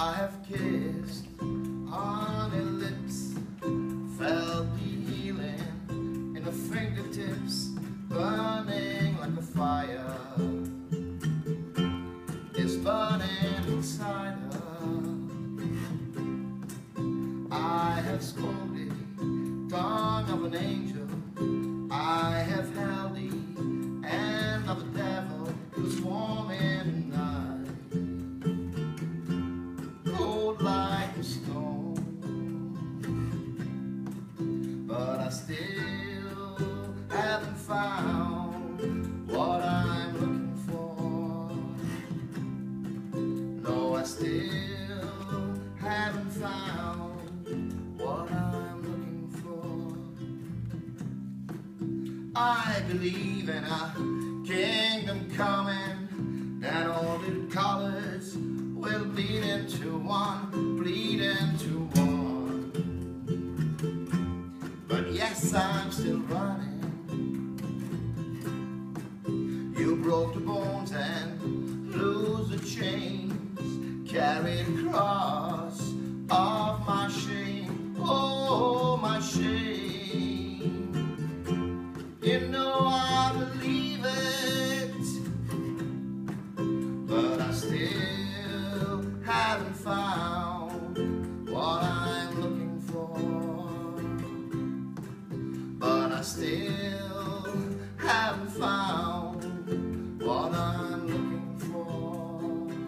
I have kissed on her lips, felt the healing in the fingertips, burning like a fire is burning inside her. I have scolded tongue of an angel, I have held the hand of a devil who's warm in the night, cold like a stone. But I still haven't found what I'm looking for. No, I still haven't found what I'm looking for. I believe in a kingdom coming, that all the colors will bleed into one, bleed into one. But yes, I'm still running. You broke the bones and loose the chains, carried the cross of my shame, oh my shame. You know I believe it, but I still haven't found what I'm looking for. But I still haven't found what I'm looking for.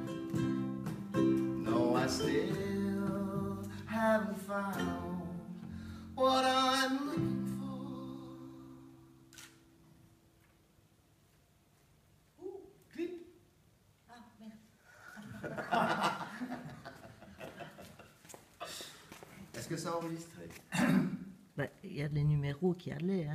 No, I still haven't found what I'm looking for. Clip. Ah, merde. Est-ce que ça a enregistré? Il y a les numéros qui allaient. Hein.